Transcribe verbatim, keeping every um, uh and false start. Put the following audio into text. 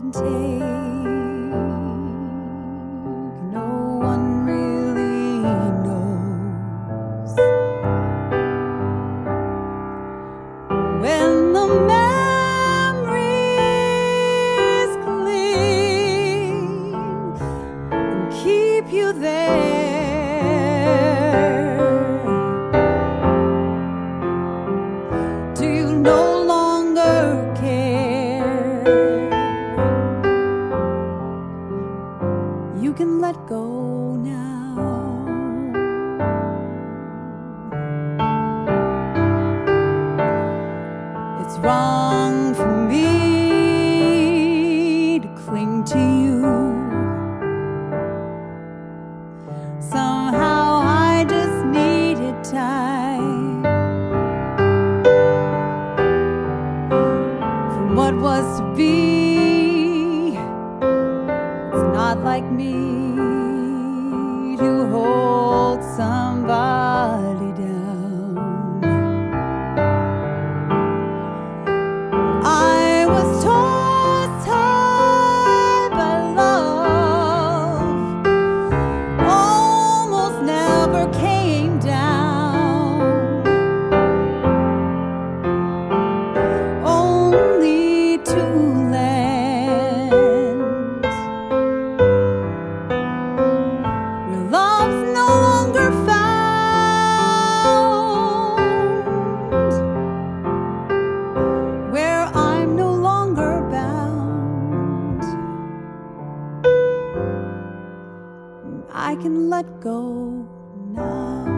can take. No one really knows when the memories cling and keep you there. Do you no longer care? You can let go now. It's wrong for me to cling to you. Somehow I just needed time from what was to be. It's not like me to hold somebody down. I was tossed high by love, almost never came down. Only to land where love's no longer found, where I'm no longer bound. I can let go now.